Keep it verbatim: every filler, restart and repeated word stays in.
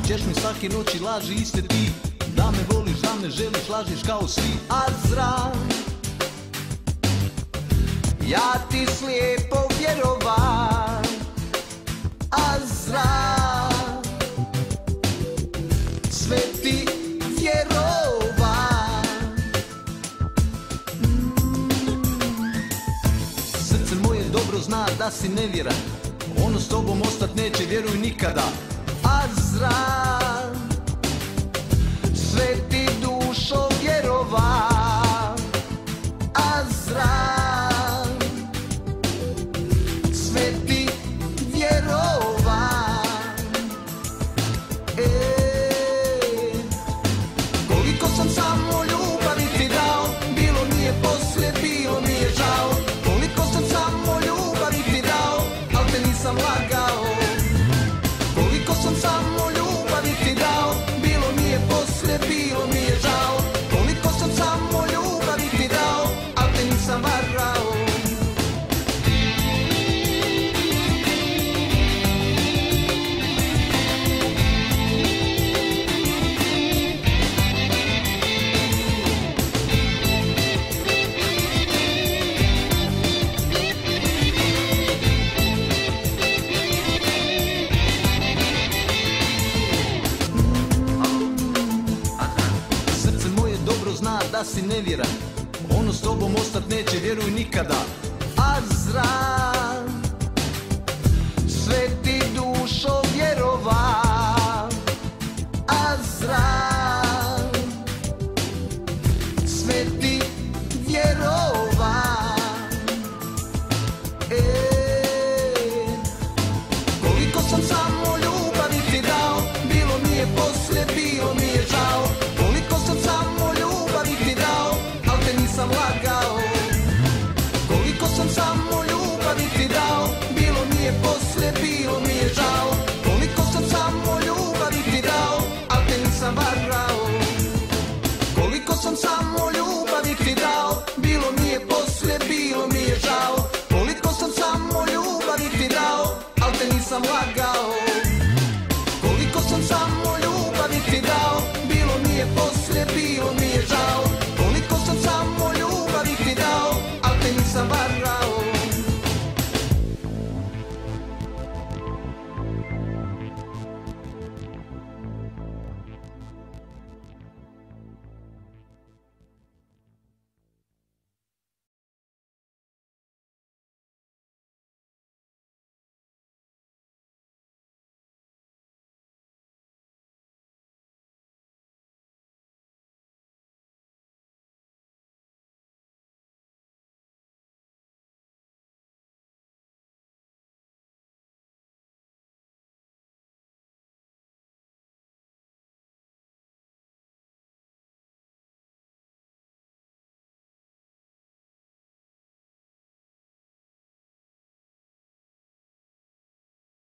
ćeš mi svake noći laži iste ti. Da me voliš, da me želiš, lažiš kao svi. Azra, ja ti slijepo vjerova. Azra, sve ti vjerova. Srce moje dobro zna da si nevjeran, ono s tobom ostat neće, vjeruj nikada. Azra, sve ti dušo vjerova. Azra, sve ti vjerova. E, koliko sam samo ljubavi ti dao, bilo mi je poslije, bilo mi je žao. Koliko sam samo ljubavi ti dao, al te nisam lagao. Koliko sam samo ljubavi ti dao, bilo mi je poslije, bilo mi je žao. Koliko sam samo ljubavi ti dao, al te nisam varao. Zna da si nevjeran, ono s tobom ostat neće, vjeruj nikada. Azra, sve ti dušo vjerova. Azra,